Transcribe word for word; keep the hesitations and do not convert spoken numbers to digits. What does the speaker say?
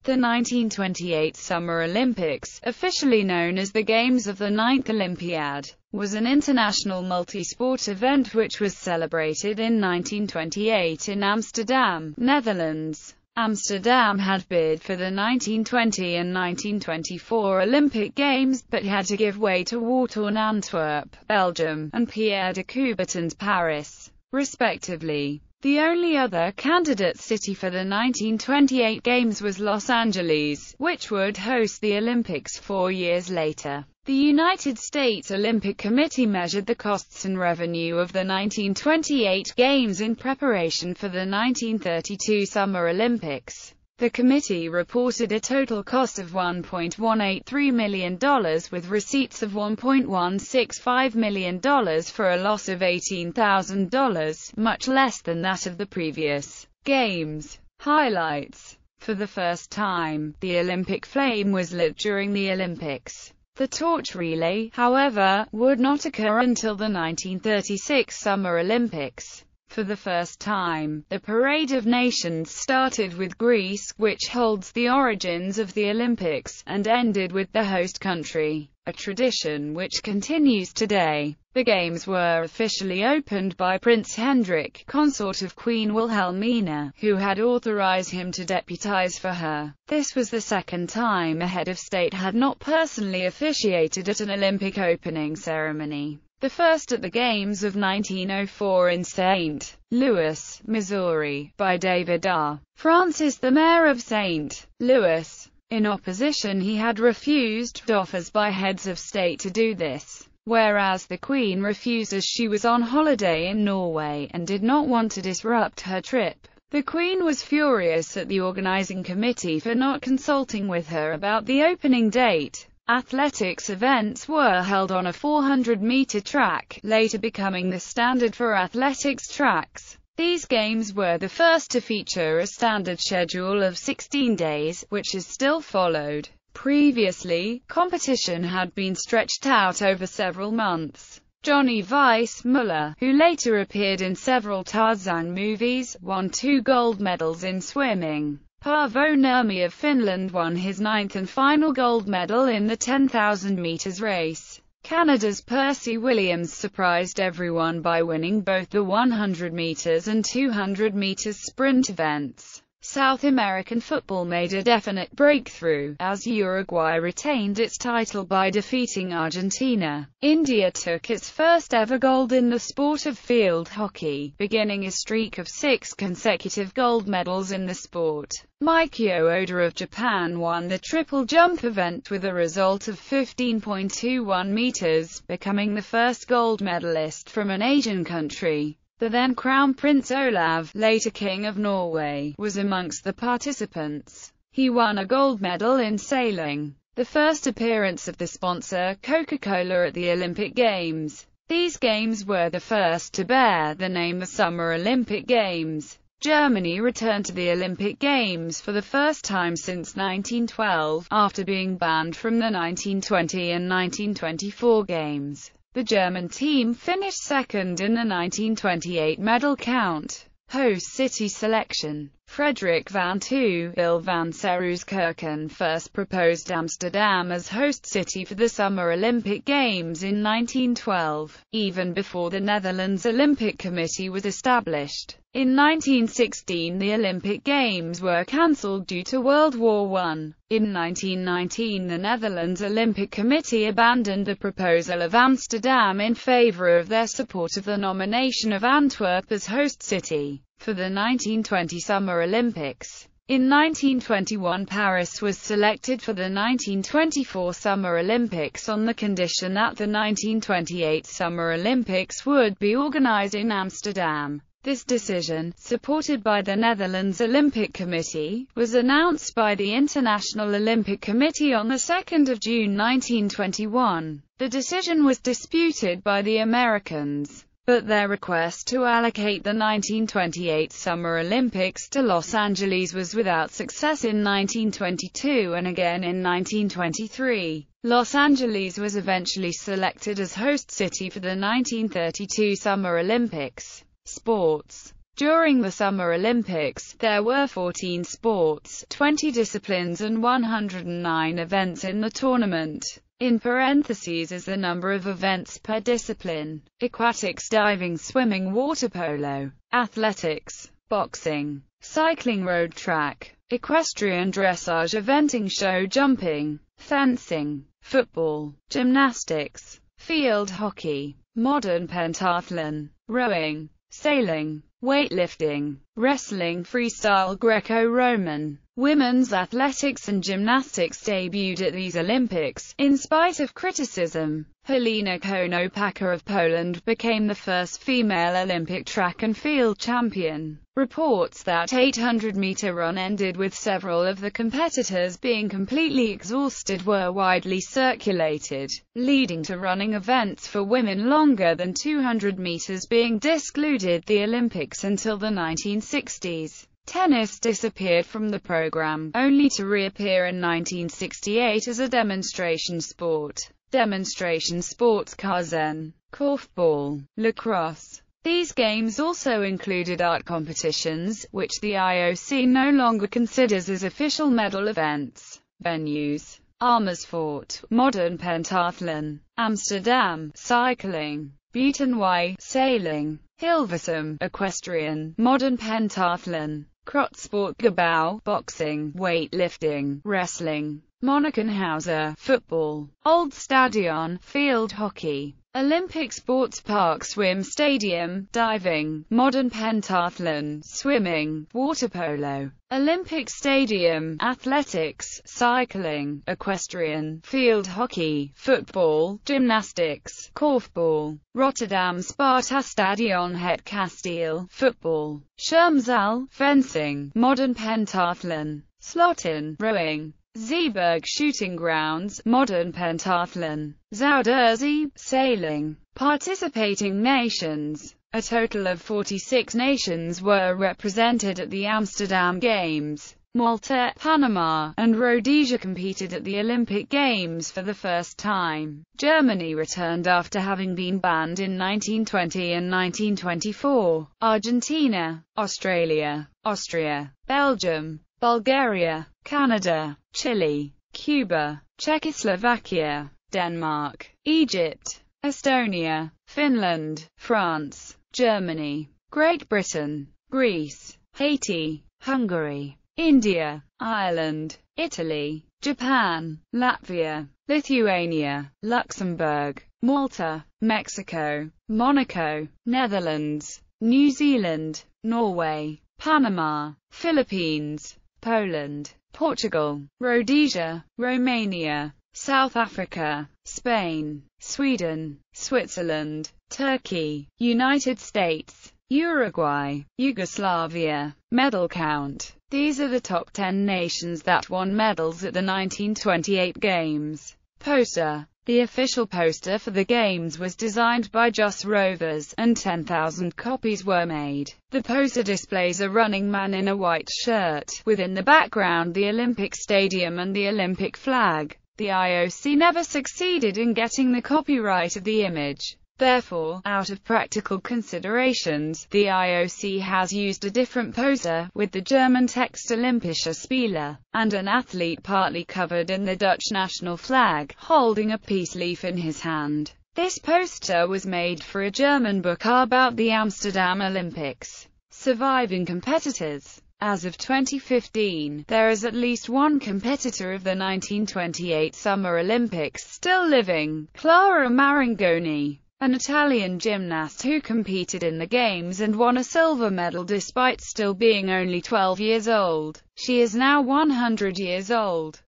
The nineteen twenty-eight Summer Olympics, officially known as the Games of the Ninth Olympiad, was an international multi-sport event which was celebrated in nineteen twenty-eight in Amsterdam, Netherlands. Amsterdam had bid for the nineteen twenty and nineteen twenty-four Olympic Games, but had to give way to war-torn Antwerp, Belgium, and Pierre de Coubertin's Paris, respectively. The only other candidate city for the nineteen twenty-eight Games was Los Angeles, which would host the Olympics four years later. The United States Olympic Committee measured the costs and revenue of the nineteen twenty-eight Games in preparation for the nineteen thirty-two Summer Olympics. The committee reported a total cost of one point one eight three million dollars with receipts of one point one six five million dollars for a loss of eighteen thousand dollars, much less than that of the previous Games. Highlights. For the first time, the Olympic flame was lit during the Olympics. The torch relay, however, would not occur until the nineteen thirty-six Summer Olympics. For the first time, the Parade of Nations started with Greece, which holds the origins of the Olympics, and ended with the host country, a tradition which continues today. The Games were officially opened by Prince Hendrik, consort of Queen Wilhelmina, who had authorized him to deputize for her. This was the second time a head of state had not personally officiated at an Olympic opening ceremony. The first at the Games of nineteen oh four in Saint Louis, Missouri, by David R. Francis, the mayor of Saint Louis. In opposition, he had refused offers by heads of state to do this, whereas the Queen refused as she was on holiday in Norway and did not want to disrupt her trip. The Queen was furious at the organizing committee for not consulting with her about the opening date. Athletics events were held on a four hundred meter track, later becoming the standard for athletics tracks. These games were the first to feature a standard schedule of sixteen days, which is still followed. Previously, competition had been stretched out over several months. Johnny Weissmuller, who later appeared in several Tarzan movies, won two gold medals in swimming. Paavo Nurmi of Finland won his ninth and final gold medal in the ten thousand meters race. Canada's Percy Williams surprised everyone by winning both the one hundred meters and two hundred meters sprint events. South American football made a definite breakthrough, as Uruguay retained its title by defeating Argentina. India took its first ever gold in the sport of field hockey, beginning a streak of six consecutive gold medals in the sport. Mikio Oda of Japan won the triple jump event with a result of fifteen point two one meters, becoming the first gold medalist from an Asian country. The then Crown Prince Olav, later King of Norway, was amongst the participants. He won a gold medal in sailing, the first appearance of the sponsor, Coca-Cola, at the Olympic Games. These games were the first to bear the name the Summer Olympic Games. Germany returned to the Olympic Games for the first time since nineteen twelve, after being banned from the nineteen twenty and nineteen twenty-four Games. The German team finished second in the nineteen twenty-eight medal count. Host city selection. Frederik van Toe Bill van Sereuskirchen first proposed Amsterdam as host city for the Summer Olympic Games in nineteen twelve, even before the Netherlands Olympic Committee was established. In nineteen sixteen the Olympic Games were cancelled due to World War One. In nineteen nineteen the Netherlands Olympic Committee abandoned the proposal of Amsterdam in favour of their support of the nomination of Antwerp as host city for the nineteen twenty Summer Olympics. In nineteen twenty-one Paris was selected for the nineteen twenty-four Summer Olympics on the condition that the nineteen twenty-eight Summer Olympics would be organized in Amsterdam. This decision, supported by the Netherlands Olympic Committee, was announced by the International Olympic Committee on the second of June nineteen twenty-one. The decision was disputed by the Americans, but their request to allocate the nineteen twenty-eight Summer Olympics to Los Angeles was without success in nineteen twenty-two and again in nineteen twenty-three. Los Angeles was eventually selected as host city for the nineteen thirty-two Summer Olympics. Sports. During the Summer Olympics, there were fourteen sports, twenty disciplines and one hundred nine events in the tournament. In parentheses is the number of events per discipline: aquatics, diving, swimming, water polo, athletics, boxing, cycling, road track, equestrian, dressage, eventing, show jumping, fencing, football, gymnastics, field hockey, modern pentathlon, rowing, sailing, weightlifting, wrestling, freestyle, Greco-Roman. Women's athletics and gymnastics debuted at these Olympics. In spite of criticism, Halina Konopaka of Poland became the first female Olympic track and field champion. Reports that eight hundred meter run ended with several of the competitors being completely exhausted were widely circulated, leading to running events for women longer than two hundred meters being excluded the Olympics until the nineteen sixties. Tennis disappeared from the program, only to reappear in nineteen sixty-eight as a demonstration sport. Demonstration sports: Kazan, korfball, lacrosse. These games also included art competitions, which the I O C no longer considers as official medal events. Venues: Amersfoort, modern pentathlon; Amsterdam, cycling; Buitenweg, sailing; Hilversum, equestrian, modern pentathlon; Grootsportgebouw, boxing, weightlifting, wrestling; Monnikenhausen, football; Old Stadion, field hockey; Olympic Sports Park, swim stadium; diving, modern pentathlon; swimming, water polo; Olympic Stadium; athletics, cycling, equestrian, field hockey, football, gymnastics, korfball; Rotterdam Sparta Stadion Het Kasteel, football; Schermzaal, fencing, modern pentathlon; Sloten, rowing; Zeeburg Shooting Grounds, modern pentathlon; Zuiderzee, sailing. Participating nations: a total of forty-six nations were represented at the Amsterdam Games. Malta, Panama, and Rhodesia competed at the Olympic Games for the first time. Germany returned after having been banned in nineteen twenty and nineteen twenty-four. Argentina, Australia, Austria, Belgium, Bulgaria, Canada, Chile, Cuba, Czechoslovakia, Denmark, Egypt, Estonia, Finland, France, Germany, Great Britain, Greece, Haiti, Hungary, India, Ireland, Italy, Japan, Latvia, Lithuania, Luxembourg, Malta, Mexico, Monaco, Netherlands, New Zealand, Norway, Panama, Philippines, Poland, Portugal, Rhodesia, Romania, South Africa, Spain, Sweden, Switzerland, Turkey, United States, Uruguay, Yugoslavia. Medal count: these are the top ten nations that won medals at the nineteen twenty-eight Games. Poster: the official poster for the Games was designed by Jos Rovers, and ten thousand copies were made. The poster displays a running man in a white shirt, with in the background the Olympic Stadium and the Olympic flag. The I O C never succeeded in getting the copyright of the image. Therefore, out of practical considerations, the I O C has used a different poster, with the German text Olympische Spiele, and an athlete partly covered in the Dutch national flag, holding a peace leaf in his hand. This poster was made for a German book about the Amsterdam Olympics. Surviving competitors: as of twenty fifteen, there is at least one competitor of the nineteen twenty-eight Summer Olympics still living, Clara Marangoni, an Italian gymnast who competed in the Games and won a silver medal despite still being only twelve years old. She is now one hundred years old.